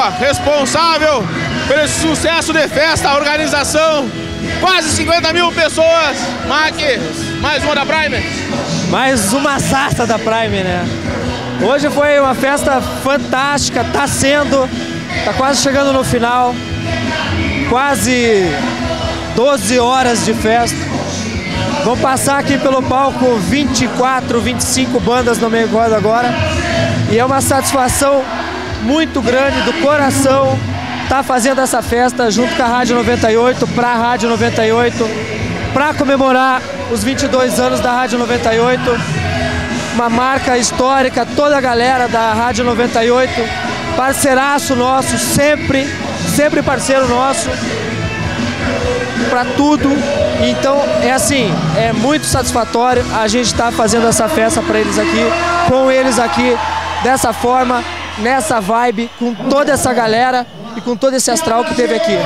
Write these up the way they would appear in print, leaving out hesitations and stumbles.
pessoa responsável pelo sucesso de festa, a organização, quase 50 mil pessoas. Mac, mais uma da Prime? Mais uma sarça da Prime, né? Hoje foi uma festa fantástica, tá quase chegando no final, quase 12 horas de festa. Vão passar aqui pelo palco 24, 25 bandas, não me recordo agora. E é uma satisfação muito grande do coração estar fazendo essa festa junto com a Rádio 98, para a Rádio 98, para comemorar os 22 anos da Rádio 98. Uma marca histórica, toda a galera da Rádio 98, parceiraço nosso, sempre parceiro nosso, para tudo. Então é assim, é muito satisfatório a gente estar fazendo essa festa para eles aqui, com eles aqui, dessa forma, nessa vibe, com toda essa galera e com todo esse astral que teve aqui.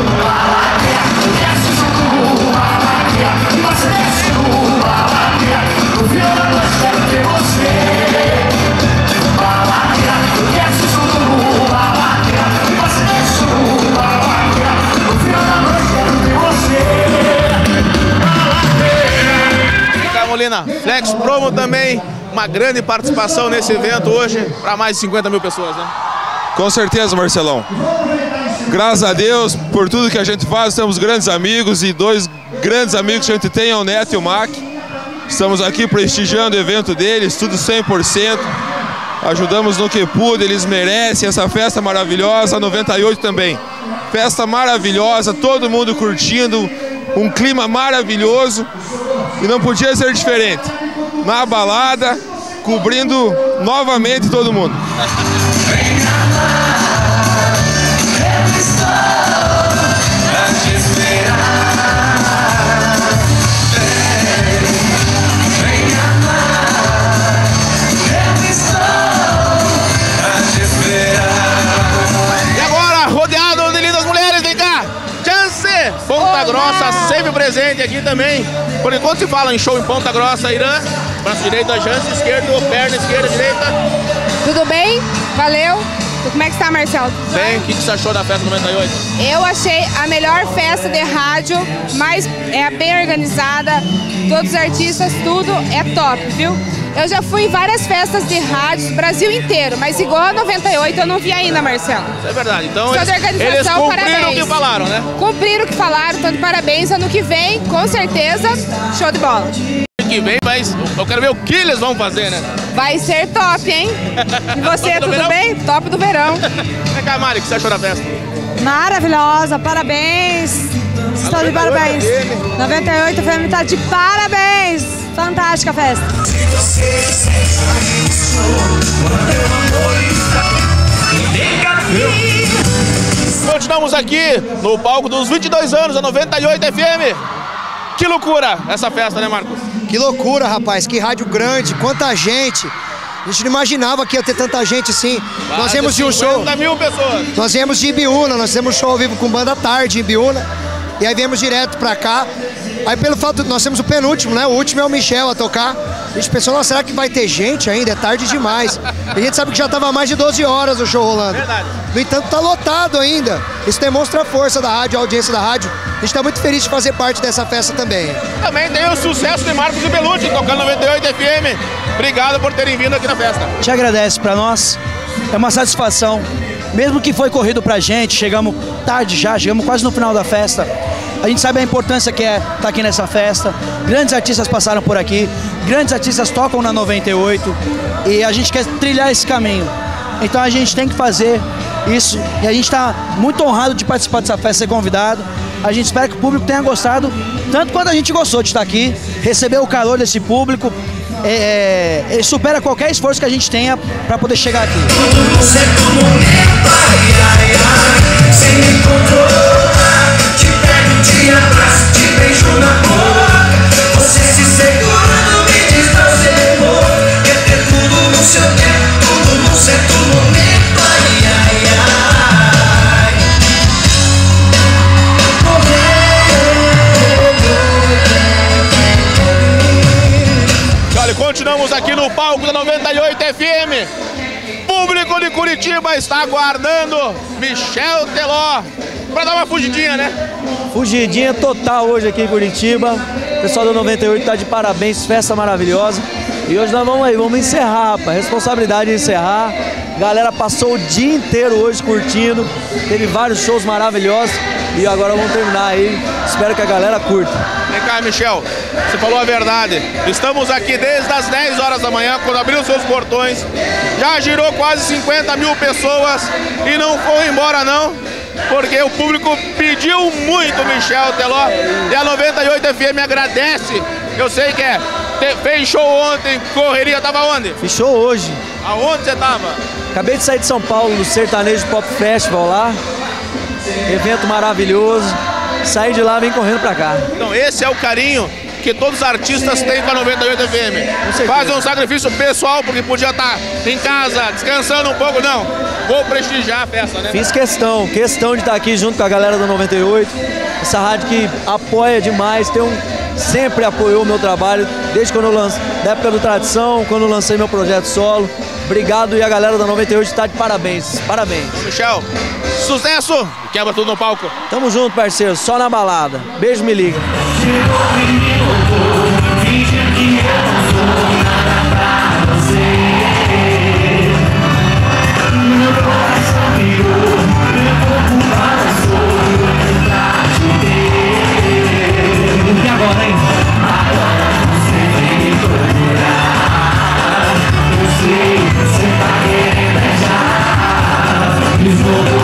Molina, Flex Promo também, uma grande participação nesse evento hoje, para mais de 50 mil pessoas, né? Com certeza, Marcelão. Graças a Deus, por tudo que a gente faz, temos grandes amigos e dois grandes amigos que a gente tem, é o Neto e o Mac. Estamos aqui prestigiando o evento deles, tudo 100%. Ajudamos no que pude, eles merecem essa festa maravilhosa, 98 também. Festa maravilhosa, todo mundo curtindo, um clima maravilhoso e não podia ser diferente. Na balada, cobrindo novamente todo mundo. Ponta Grossa, sempre presente aqui também. Por enquanto se fala em show em Ponta Grossa, Irã. Braço direito da Jance, esquerdo, perna esquerda, direita. Tudo bem? Valeu. Como é que está, Marcelo? Bem, o que você achou da festa 98? Eu achei a melhor festa de rádio, mas é bem organizada, todos os artistas, tudo é top, viu? Eu já fui em várias festas de rádio, Brasil inteiro, mas igual a 98 eu não vi ainda, Marcelo. Isso é verdade, então eles cumpriram parabéns. O que falaram, né? Cumpriram o que falaram, tanto parabéns. Ano que vem, com certeza, show de bola. Ano que vem, mas eu quero ver o que eles vão fazer, né? Vai ser top, hein? E você, tudo bem? Top do verão. Vem cá, Mari, o que você achou da festa? Maravilhosa, parabéns. Estou de parabéns. 98 FM tá de parabéns. Fantástica a festa. Continuamos aqui no palco dos 22 anos da 98 FM. Que loucura essa festa, né, Marcos? Que loucura, rapaz. Que rádio grande, quanta gente. A gente não imaginava que ia ter tanta gente assim. Nós viemos de um show. 50 mil pessoas. Nós viemos de Ibiúna, nós temos um show ao vivo com banda tarde em Ibiúna. E aí viemos direto pra cá. Aí pelo fato de nós temos o penúltimo, né? O último é o Michel a tocar. A gente pensou, nossa, será que vai ter gente ainda? É tarde demais. E a gente sabe que já tava mais de 12 horas o show rolando. Verdade. No entanto, tá lotado ainda. Isso demonstra a força da rádio, a audiência da rádio. A gente tá muito feliz de fazer parte dessa festa também. Também tem o sucesso de Marcos e Belucci, tocando 98 FM. Obrigado por terem vindo aqui na festa. Te agradece, pra nós é uma satisfação. Mesmo que foi corrido pra gente, chegamos tarde já, chegamos quase no final da festa. A gente sabe a importância que é estar aqui nessa festa. Grandes artistas passaram por aqui, grandes artistas tocam na 98 e a gente quer trilhar esse caminho. Então a gente tem que fazer isso e a gente está muito honrado de participar dessa festa, ser convidado. A gente espera que o público tenha gostado, tanto quanto a gente gostou de estar aqui, receber o calor desse público. Supera qualquer esforço que a gente tenha para poder chegar aqui. Tudo no certo momento, ai, ai, ai, sem me controlar. Te pego, te abraço, te beijo na boca. Você se segura, não me diz não, você errou. Quer ter tudo no seu tempo, tudo no certo momento, ai, ai, ai. Olha, continuamos aqui no palco da 98 FM. Público público de Curitiba está aguardando Michel Teló para dar uma fugidinha, né? Fugidinha total hoje aqui em Curitiba. O pessoal do 98 está de parabéns, festa maravilhosa. E hoje nós vamos aí, vamos encerrar, rapaz. Responsabilidade de encerrar. A galera passou o dia inteiro hoje curtindo. Teve vários shows maravilhosos. E agora vamos terminar aí. Espero que a galera curta. Vem cá, Michel. Você falou a verdade. Estamos aqui desde as 10 horas da manhã, quando abriu seus portões. Já girou quase 50 mil pessoas e não foi embora não, porque o público pediu muito Michel Teló. E a 98 FM agradece. Eu sei que fez show ontem, correria, tava onde? Fiz show hoje. Aonde você tava? Acabei de sair de São Paulo, no Sertanejo Pop Festival lá. Evento maravilhoso. Saí de lá, vim correndo pra cá. Então esse é o carinho que todos os artistas têm com a 98 FM. Fazem um sacrifício pessoal, porque podia estar em casa, descansando um pouco. Não, vou prestigiar a festa, né? Fiz questão de estar aqui junto com a galera do 98. Essa rádio que apoia demais, sempre apoiou o meu trabalho, desde quando eu lancei, da época do Tradição, quando eu lancei meu projeto solo. Obrigado, e a galera da 98 está de parabéns. Parabéns. Michel, sucesso! Quebra tudo no palco. Tamo junto, parceiro, só na balada. Beijo, me liga. E agora, hein? Você tá querendo já.